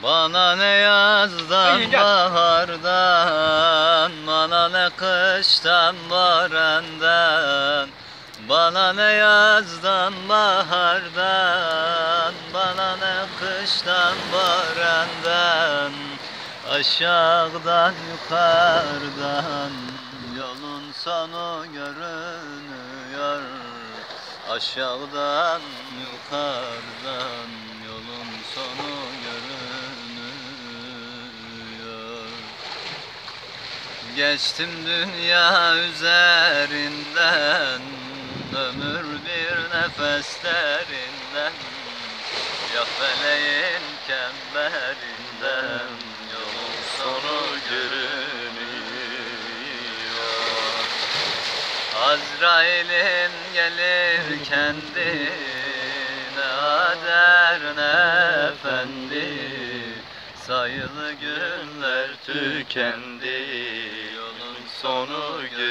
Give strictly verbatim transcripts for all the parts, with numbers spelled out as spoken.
Bana ne yazdan bahardan, bana ne kıştan barandan, bana ne yazdan bahardan, bana ne kıştan barandan, aşağıdan yukarıdan yolun sonu görünüyor. Aşağıdan yukarıdan yolun sonu görünüyor. Geçtim dünya üzerinden, ömür bir nefeslerinden, ya feleğin kemberinden yolun sonu görünüyor. Azrail'in gelir kendine ader ne efendi, sayılı günler tükendi, yolun sonu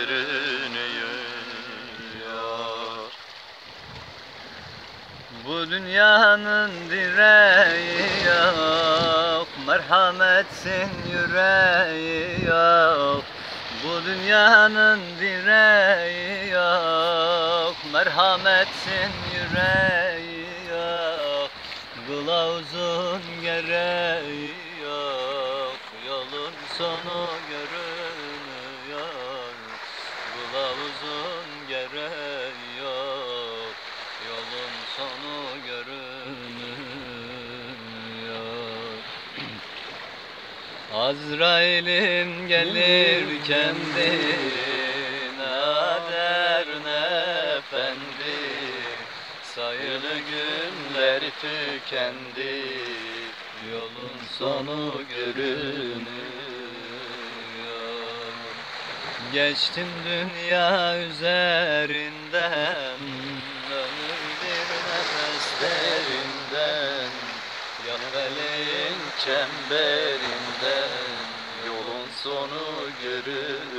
görünüyor. Bu dünyanın direği yok, merhametsin yüreği yok. Bu dünyanın direği yok, merhametsin yüreği yok. Kılavuzun gereği yok, yolun sonu görünüyor. Kılavuzun gereği yok, yolun sonu görünüyor. Azrail'in gelir kendine ader ne efendi, sayılı günler tükendi, yolun sonu görünüyor. Geçtim dünya üzerinden, ömür bir nefeslerinden, ya feleğin çemberinden yolun sonu görünüyor.